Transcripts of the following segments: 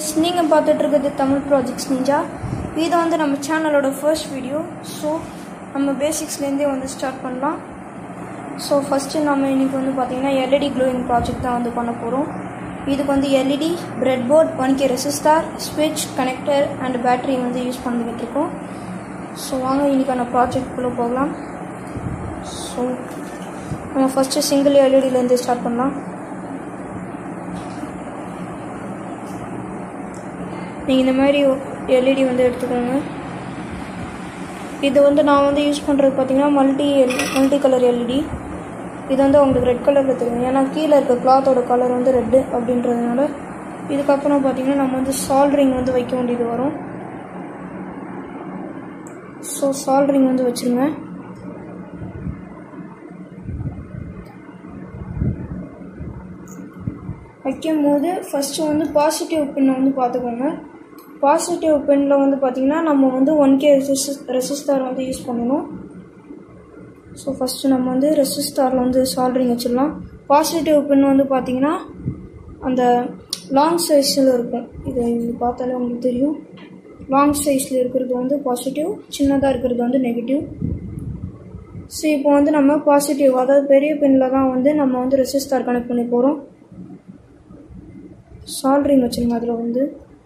guys, நீங்க பார்த்துட்டு இருக்கிறது தமிழ் ப்ராஜெக்ட்ஸ் நிஞ்சா. இது வந்து நம்ம சேனலோட ஃபர்ஸ்ட் வீடியோ. ஸோ நம்ம பேசிக்ஸ்லேருந்தே வந்து ஸ்டார்ட் பண்ணலாம். ஸோ ஃபஸ்ட்டு நம்ம இன்றைக்கி வந்து பார்த்திங்கன்னா எல்இடி க்ளோயிங் ப்ராஜெக்ட் தான் வந்து பண்ண போகிறோம். இதுக்கு வந்து LED, bread board, 1K resistor, ஸ்விட்ச், கனெக்டர் அண்ட் பேட்டரி வந்து யூஸ் பண்ணிக்கிட்டு இருக்கோம். ஸோ வாங்க இன்றைக்கான ப்ராஜெக்ட்குள்ளே போகலாம். ஸோ நம்ம ஃபஸ்ட்டு சிங்கிள் எல்இடிலேருந்து ஸ்டார்ட் பண்ணலாம். நீங்கள் இந்த மாதிரி எல்இடி வந்து எடுத்துக்கோங்க. இது வந்து நான் வந்து யூஸ் பண்ணுறது பார்த்திங்கன்னா மல்டி கலர் எல்இடி. இது வந்து உங்களுக்கு ரெட் கலரில் தெரியும், ஏன்னா கீழே இருக்க கிளாத்தோட கலர் வந்து ரெட்டு அப்படின்றதுனால. இதுக்கப்புறம் பார்த்திங்கன்னா நம்ம வந்து சால்ட்ரிங் வந்து வைக்க வேண்டியது வரும். ஸோ சால்ட்ரிங் வந்து வச்சுருங்க. வைக்கும் போது ஃபஸ்ட்டு வந்து பாசிட்டிவ் பின்னை வந்து பார்த்துக்கோங்க. பாசிட்டிவ் பின்னில் வந்து பார்த்திங்கன்னா நம்ம வந்து 1K ரெசிஸ்டார் வந்து யூஸ் பண்ணணும். ஸோ ஃபஸ்ட்டு நம்ம வந்து ரெசிஸ்டாரில் வந்து சால்ட்ரிங் வச்சிடலாம். பாசிட்டிவ் பின் வந்து பார்த்திங்கன்னா அந்த லாங் சைஸில் இருக்கும். இது பார்த்தாலே உங்களுக்கு தெரியும். லாங் சைஸில் இருக்கிறது வந்து பாசிட்டிவ், சின்னதாக இருக்கிறது வந்து நெகட்டிவ். ஸோ இப்போ வந்து நம்ம பாசிட்டிவ், அதாவது பெரிய பின்னில் தான் வந்து நம்ம வந்து ரெசிஸ்டார் கனெக்ட் பண்ணி போகிறோம். சால்ட்ரிங் வச்சுருங்க. அதில் வந்து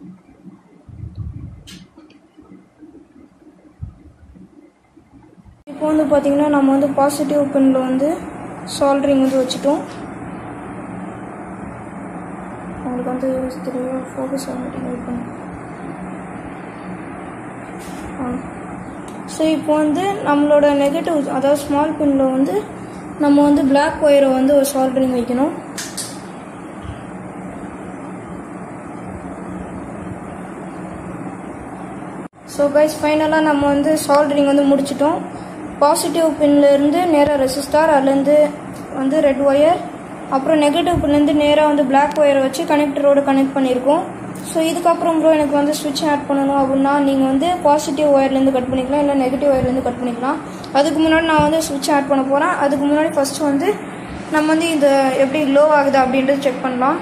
இப்போ வந்து பார்த்திங்கன்னா நம்ம வந்து பாசிட்டிவ் பின்னில் வந்து சால்ட்ரிங் வந்து வச்சுட்டோம். உங்களுக்கு வந்து தெரியும், ஃபோக்கஸ் ஆகிட்டு வெயிட் பண்ணு. ஸோ இப்போ வந்து நம்மளோட நெகட்டிவ், அதாவது ஸ்மால் பின்னில் வந்து நம்ம வந்து பிளாக் ஒயரை வந்து ஒரு சால்ட்ரிங் வைக்கணும். ஸோ கைஸ், ஃபைனலாக நம்ம வந்து சால்ட்ரிங் வந்து முடிச்சிட்டோம். பாசிட்டிவ் பின்லேருந்து நேராக ரெசிஸ்டார், அதுலேருந்து வந்து ரெட் ஒயர், அப்புறம் நெகட்டிவ் பின்லேருந்து நேராக வந்து பிளாக் ஒயரை வச்சு கனெக்டரோடு கனெக்ட் பண்ணியிருக்கோம். ஸோ இதுக்கப்புறம் ப்ரோ எனக்கு வந்து ஸ்விட்ச் ஆட் பண்ணணும் அப்படின்னா நீங்கள் வந்து பாசிட்டிவ் ஒயர்லேருந்து கட் பண்ணிக்கலாம், இல்லை நெகட்டிவ் ஒயர்லேருந்து கட் பண்ணிக்கலாம். அதுக்கு முன்னாடி நான் வந்து ஸ்விட்ச் ஆட் பண்ண போகிறேன். அதுக்கு முன்னாடி ஃபஸ்ட்டு வந்து நம்ம வந்து இது எப்படி க்ளோ ஆகுது அப்படின்றது செக் பண்ணலாம்.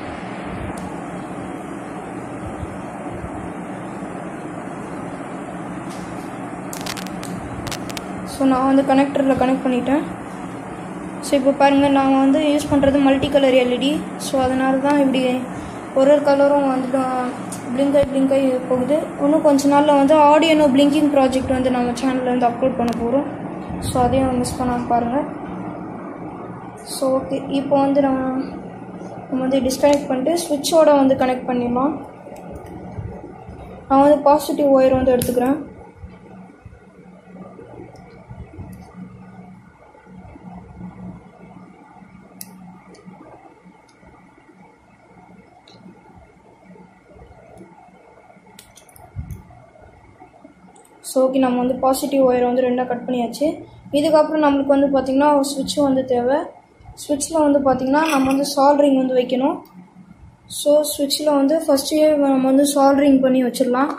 ஸோ நான் வந்து கனெக்டரில் கனெக்ட் பண்ணிட்டேன். ஸோ இப்போ பாருங்கள், நாங்கள் வந்து யூஸ் பண்ணுறது மல்டி கலர் எல்இடி. ஸோ அதனால தான் இப்படி ஒரு கலரும் வந்துட்டு பிளிங்காகி போகுது. இன்னும் கொஞ்ச நாளில் வந்து ஆடியோ பிளிங்கிங் ப்ராஜெக்ட் வந்து நம்ம சேனலில் வந்து அப்லோட் பண்ண போகிறோம். ஸோ அதையும் மிஸ் பண்ணாமல் பாருங்கள். ஸோ ஓகே, இப்போ வந்து நம்ம வந்து டிஸ்கனெக்ட் பண்ணிட்டு ஸ்விட்சோடு வந்து கனெக்ட் பண்ணிடலாம். நான் வந்து பாசிட்டிவ் ஒயர் வந்து எடுத்துக்கிறேன். ஸோ ஓகே, நம்ம வந்து பாசிட்டிவ் ஒயரை வந்து ரெண்டாக கட் பண்ணியாச்சு. இதுக்கப்புறம் நம்மளுக்கு வந்து பார்த்திங்கன்னா ஸ்விட்சும் வந்து தேவை. ஸ்விட்சில் வந்து பார்த்திங்கன்னா நம்ம வந்து சால்ட்ரிங் வந்து வைக்கணும். ஸோ ஸ்விட்சில் வந்து ஃபஸ்ட்டே நம்ம வந்து சால்ட்ரிங் பண்ணி வச்சிடலாம்.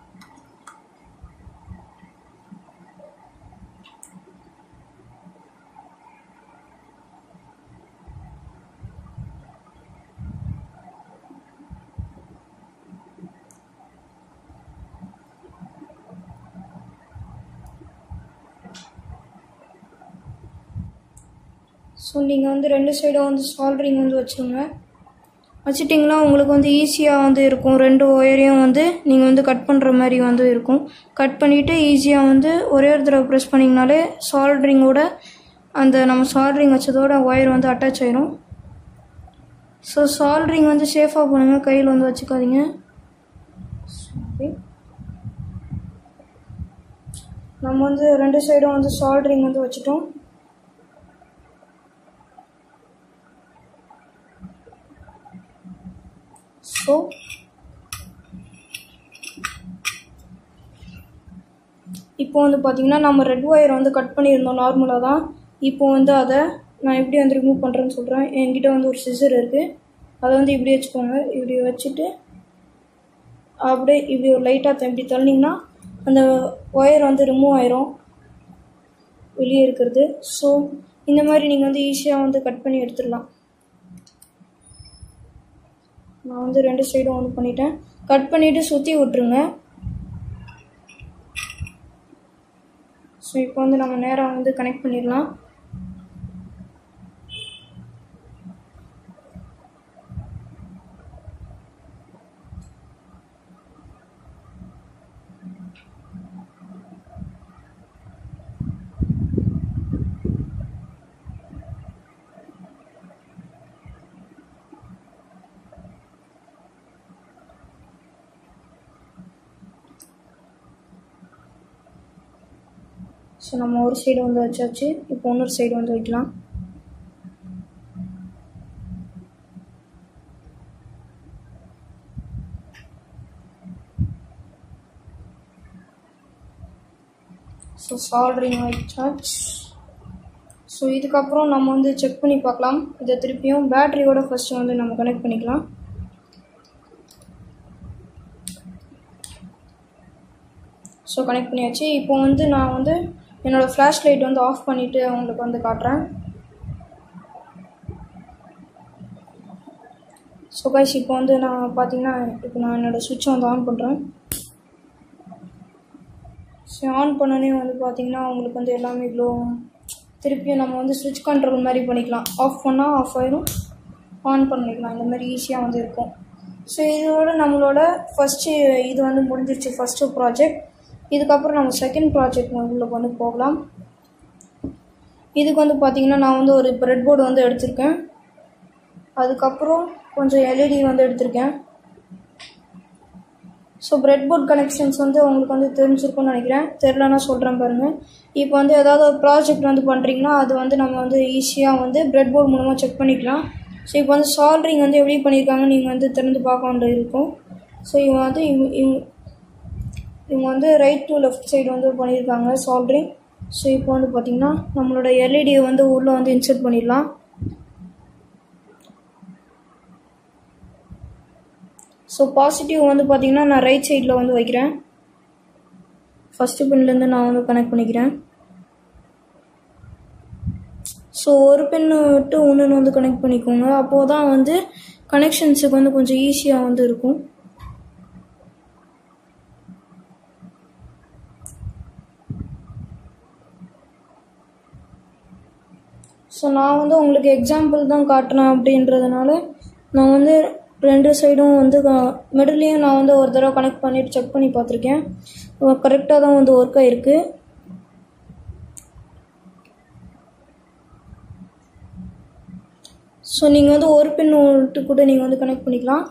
ஸோ நீங்கள் வந்து ரெண்டு சைடும் வந்து சால்ட்ரிங் வந்து வச்சுருங்க. வச்சுட்டிங்கன்னா உங்களுக்கு வந்து ஈஸியாக வந்து இருக்கும். ரெண்டு ஒயரையும் வந்து நீங்கள் வந்து கட் பண்ணுற மாதிரி வந்து இருக்கும். கட் பண்ணிவிட்டு ஈஸியாக வந்து ஒரே ஒரு தடவை ப்ரெஸ் பண்ணிங்கனாலே சால்ட்ரிங்கோட அந்த நம்ம சால்ட்ரிங் வச்சதோட ஒயர் வந்து அட்டாச் ஆயிடும். ஸோ சால்ட்ரிங் வந்து சேஃபாக பண்ணுங்கள், கையில் வந்து வச்சுக்காதீங்க. நம்ம வந்து ரெண்டு சைடும் வந்து சால்ட்ரிங் வந்து வச்சுட்டோம். ஸோ இப்போ வந்து பார்த்திங்கன்னா நம்ம ரெட் ஒயர் வந்து கட் பண்ணியிருந்தோம் நார்மலாக தான். இப்போ வந்து அதை நான் எப்படி வந்து ரிமூவ் பண்ணுறேன்னு சொல்கிறேன். என்கிட்ட வந்து ஒரு சிசர் இருக்குது. அதை வந்து இப்படி வச்சுக்கோங்க. இப்படி வச்சுட்டு அப்படியே இப்படி ஒரு லைட்டாக இப்படி தள்ளிங்கன்னா அந்த ஒயர் வந்து ரிமூவ் ஆயிரும், வெளியே இருக்கிறது. ஸோ இந்த மாதிரி நீங்கள் வந்து ஈஸியாக வந்து கட் பண்ணி எடுத்துடலாம். நான் வந்து ரெண்டு சைடும் வந்து பண்ணிட்டேன். கட் பண்ணிவிட்டு சுற்றி விட்டுருங்க. ஸோ இப்போ வந்து நம்ம நேராக வந்து கனெக்ட் பண்ணிடலாம். ஸோ நம்ம ஒரு சைடு வந்து வச்சாச்சு. இப்போ இன்னொரு சைடு வந்து வைக்கலாம். ஸோ சால்டரிங் வச்சாச்சு. ஸோ இதுக்கப்புறம் நம்ம வந்து செக் பண்ணி பார்க்கலாம். இதை திருப்பியும் பேட்டரியோட ஃபஸ்ட்டு வந்து நம்ம கனெக்ட் பண்ணிக்கலாம். ஸோ கனெக்ட் பண்ணியாச்சு. இப்போ வந்து நான் வந்து என்னோடய ஃப்ளாஷ் லைட் வந்து ஆஃப் பண்ணிவிட்டு உங்களுக்கு வந்து காட்டுறேன். ஸோ கைஸ் இப்போ வந்து நான் பார்த்தீங்கன்னா இப்போ நான் என்னோடய சுவிட்சை வந்து ஆன் பண்ணுறேன். ஸோ ஆன் பண்ணனே வந்து பார்த்தீங்கன்னா உங்களுக்கு வந்து எல்லாமே இவ்வளோ திருப்பியும் நம்ம வந்து சுவிட்ச் கண்ட்ரோல் மாதிரி பண்ணிக்கலாம். ஆஃப் பண்ணால் ஆஃப் ஆயிடும், ஆன் பண்ணிக்கலாம். இந்த மாதிரி ஈஸியாக வந்து இருக்கும். ஸோ இதோட நம்மளோட ஃபஸ்ட்டு இது வந்து முடிஞ்சிருச்சு, ஃபஸ்ட்டு ப்ராஜெக்ட். இதுக்கப்புறம் நம்ம செகண்ட் ப்ராஜெக்ட் உங்களுக்கு வந்து போகலாம். இதுக்கு வந்து பார்த்திங்கன்னா நான் வந்து ஒரு ப்ரெட் போர்டு வந்து எடுத்திருக்கேன். அதுக்கப்புறம் கொஞ்சம் எல்இடி வந்து எடுத்திருக்கேன். ஸோ ப்ரெட் போர்ட் கனெக்ஷன்ஸ் வந்து உங்களுக்கு வந்து தெரிஞ்சிருக்கும்னு நினைக்கிறேன். தெரிலனா சொல்கிறேன் பாருங்கள். இப்போ வந்து ஏதாவது ஒரு ப்ராஜெக்ட் வந்து பண்ணுறீங்கன்னா அது வந்து நம்ம வந்து ஈஸியாக வந்து ப்ரெட் போர்டு மூலமாக செக் பண்ணிக்கலாம். ஸோ இப்போ வந்து சால்ட்ரிங் வந்து எப்படி பண்ணியிருக்காங்கன்னு நீங்கள் வந்து திறந்து பார்க்க வேண்டியது இருக்கும். ஸோ இவங்க வந்து ரைட் டு லெஃப்ட் சைடு வந்து பண்ணியிருக்காங்க சால்ட்ரிங். ஸோ இப்போ வந்து பார்த்திங்கன்னா நம்மளோட எல்இடியை வந்து உள்ளே வந்து இன்சர்ட் பண்ணிடலாம். ஸோ பாசிட்டிவ் வந்து பார்த்திங்கன்னா நான் ரைட் சைடில் வந்து வைக்கிறேன். ஃபஸ்ட்டு பின்லேருந்து நான் வந்து கனெக்ட் பண்ணிக்கிறேன். ஸோ ஒரு பின்னு விட்டு ஒன்று வந்து கனெக்ட் பண்ணிக்கோங்க. அப்போது தான் வந்து கனெக்ஷன்ஸுக்கு வந்து கொஞ்சம் ஈஸியாக வந்து இருக்கும். ஸோ நான் வந்து உங்களுக்கு எக்ஸாம்பிள் தான் காட்டுறேன் அப்படின்றதுனால நான் வந்து ரெண்டு சைடும் வந்து மிடில்லையும் நான் வந்து ஒரு தடவை கனெக்ட் பண்ணிவிட்டு செக் பண்ணி பார்த்துருக்கேன். கரெக்டாக தான் வந்து ஒர்க் ஆகிருக்கு. ஸோ நீங்கள் வந்து ஒரு பின் விட்டு கூட நீங்கள் வந்து கனெக்ட் பண்ணிக்கலாம்.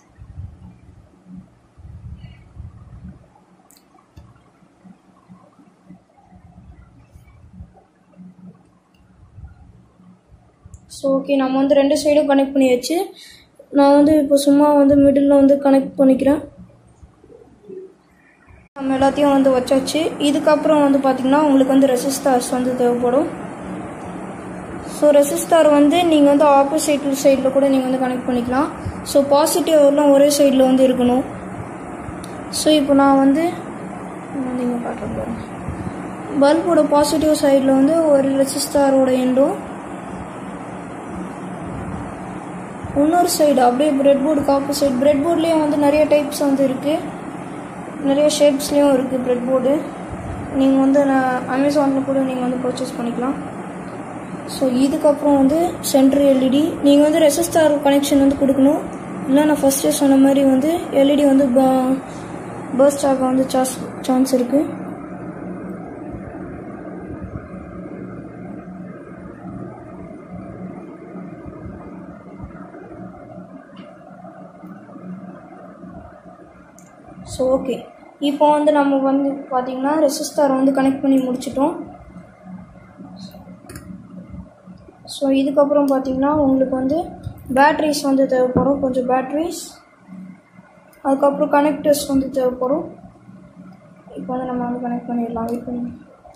ஸோ ஓகே, நம்ம வந்து ரெண்டு சைடும் கனெக்ட் பண்ணியாச்சு. நான் வந்து இப்போ சும்மா வந்து மிடில் வந்து கனெக்ட் பண்ணிக்கிறேன். நம்ம எல்லாத்தையும் வந்து வச்சாச்சு. இதுக்கப்புறம் வந்து பார்த்திங்கன்னா உங்களுக்கு வந்து ரெசிஸ்டார்ஸ் வந்து தேவைப்படும். ஸோ ரெசிஸ்டார் வந்து நீங்கள் வந்து ஆப்போசிட் சைடில் கூட நீங்கள் வந்து கனெக்ட் பண்ணிக்கலாம். ஸோ பாசிட்டிவ்லாம் ஒரே சைடில் வந்து இருக்கணும். ஸோ இப்போ நான் வந்து நீங்கள் காட்டுறேன் பாருங்க. பல்போட பாசிட்டிவ் சைடில் வந்து ஒரு ரெசிஸ்டாரோட எண்டும், இன்னொரு சைடு அப்படியே ப்ரெட் போர்டுக்கு ஆப்போசிட். ப்ரெட் போர்ட்லேயும் வந்து நிறைய டைப்ஸ் வந்து இருக்குது, நிறைய ஷேப்ஸ்லேயும் இருக்குது ப்ரெட் போர்டு. நீங்கள் வந்து அமேசானில் கூட நீங்கள் வந்து பர்ச்சேஸ் பண்ணிக்கலாம். ஸோ இதுக்கப்புறம் வந்து சென்ட்ரு எல்இடி நீங்கள் வந்து ரெசிஸ்டார் கனெக்ஷன் வந்து கொடுக்கணும். இல்லை நான் ஃபஸ்ட்டே சொன்ன மாதிரி வந்து எல்இடி வந்து பர்ஸ்ட் ஆக வந்து சான்ஸ் இருக்குது. ஸோ ஓகே, இப்போ வந்து நம்ம வந்து பார்த்திங்கன்னா ரெசிஸ்டாரை வந்து கனெக்ட் பண்ணி முடிச்சிட்டோம். ஸோ இதுக்கப்புறம் பார்த்திங்கன்னா உங்களுக்கு வந்து பேட்ரிஸ் வந்து தேவைப்படும், கொஞ்சம் பேட்ரிஸ், அதுக்கப்புறம் கனெக்டர்ஸ் வந்து தேவைப்படும். இப்போ வந்து நம்ம வந்து கனெக்ட் பண்ணிடலாம். வெயிட் பண்ணி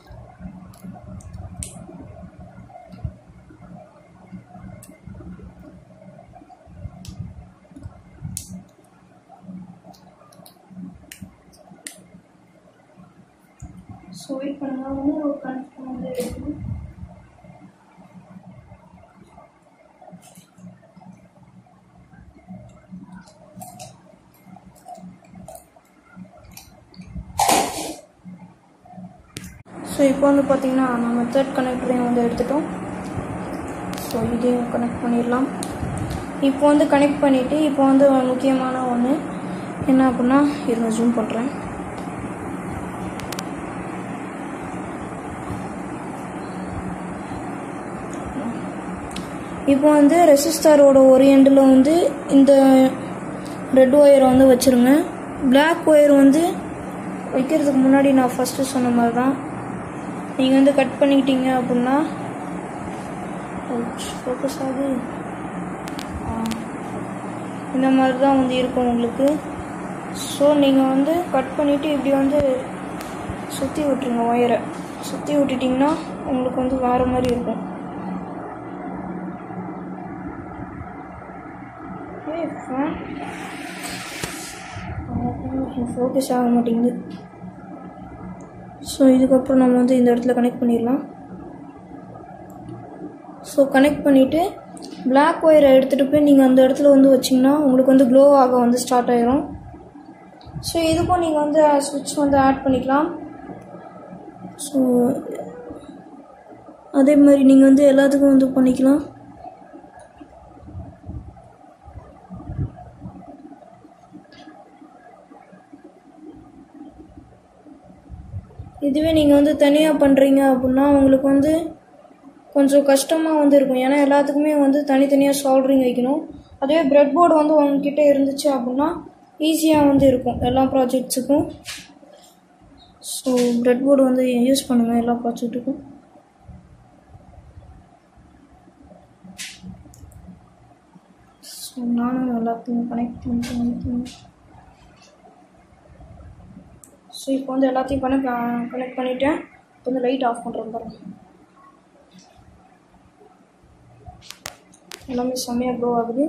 ஸோ வெயிட் பண்ணுங்கள். வந்து ஒரு கனெக்ட் வந்து எடுக்கணும். இப்போ வந்து பார்த்திங்கன்னா நம்ம தேர்ட் கனெக்டரையும் வந்து எடுத்துட்டோம். ஸோ இதையும் கனெக்ட் பண்ணிடலாம். இப்போ வந்து கனெக்ட் பண்ணிவிட்டு இப்போ வந்து முக்கியமான ஒன்று என்ன அப்படின்னா இருங்க ஜூம் பண்ணுறேன். இப்போ வந்து ரெசிஸ்டரோட ஒரு எண்டில் வந்து இந்த ரெட் ஒயரை வந்து வச்சுருங்க. பிளாக் ஒயர் வந்து வைக்கிறதுக்கு முன்னாடி நான் ஃபஸ்ட்டு சொன்ன மாதிரி தான் நீங்கள் வந்து கட் பண்ணிக்கிட்டீங்க அப்படின்னா ஃபோக்கஸ் ஆகுது. இந்த மாதிரி தான் வந்து இருக்கும் உங்களுக்கு. ஸோ நீங்கள் வந்து கட் பண்ணிவிட்டு இப்படி வந்து சுற்றி விட்டுருங்க. ஒயரை சுற்றி விட்டுட்டிங்கன்னா உங்களுக்கு வந்து வேறு மாதிரி இருக்கும். ஃபோக்கஸ் ஆக மாட்டேங்குது. ஸோ இதுக்கப்புறம் நம்ம வந்து இந்த இடத்துல கனெக்ட் பண்ணிடலாம். ஸோ கனெக்ட் பண்ணிவிட்டு பிளாக் ஒயரை எடுத்துகிட்டு போய் நீங்கள் அந்த இடத்துல வந்து வச்சிங்கன்னா உங்களுக்கு வந்து க்ளோ ஆக வந்து ஸ்டார்ட் ஆகிரும். ஸோ இதுக்கும் நீங்கள் வந்து ஸ்விட்ச் வந்து ஆட் பண்ணிக்கலாம். ஸோ அதே மாதிரி நீங்கள் வந்து எல்லாத்துக்கும் வந்து பண்ணிக்கலாம். இதுவே நீங்கள் வந்து தனியாக பண்ணுறீங்க அப்படின்னா உங்களுக்கு வந்து கொஞ்சம் கஷ்டமாக வந்து இருக்கும். ஏன்னா எல்லாத்துக்குமே வந்து தனித்தனியாக சால்ட்ரிங் வைக்கணும். அதுவே பிரெட் போர்டு வந்து உங்ககிட்ட இருந்துச்சு அப்படின்னா ஈஸியாக வந்து இருக்கும் எல்லா ப்ராஜெக்ட்ஸுக்கும். ஸோ பிரெட் போர்டு வந்து யூஸ் பண்ணுங்கள் எல்லா ப்ராஜெக்ட்டுக்கும். ஸோ நானும் எல்லாத்தையும் கனெக்ட் பண்ணிட்டேன். ஸோ இப்போ வந்து எல்லாத்தையும் கனெக்ட் பண்ணிவிட்டேன். இப்போ வந்து லைட் ஆஃப் பண்ணுறேன் பாருங்க. எல்லாமே செம்மையாக க்ளோ ஆகுது.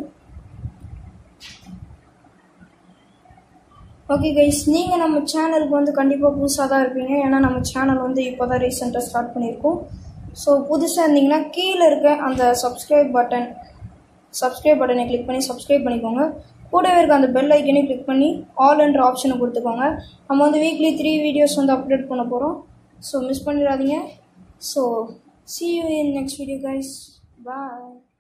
ஓகே கைஸ், நீங்கள் நம்ம சேனலுக்கு வந்து கண்டிப்பாக புதுசாக தான் இருப்பீங்க. ஏன்னா நம்ம சேனல் வந்து இப்போ தான் ரீசெண்டாக ஸ்டார்ட் பண்ணியிருக்கோம். ஸோ புதுசாக இருந்தீங்கன்னா கீழே இருக்க அந்த சப்ஸ்கிரைப் பட்டனை கிளிக் பண்ணி சப்ஸ்கிரைப் பண்ணிக்கோங்க. கூடவே இருக்க அந்த பெல் ஐக்கனையும் கிளிக் பண்ணி ஆல் என்ற ஆப்ஷனை கொடுத்துக்கோங்க. நம்ம வந்து வீக்லி 3 வீடியோஸ் வந்து அப்லோட் பண்ண போகிறோம். ஸோ மிஸ் பண்ணிடாதீங்க. So see you in next video guys. Bye.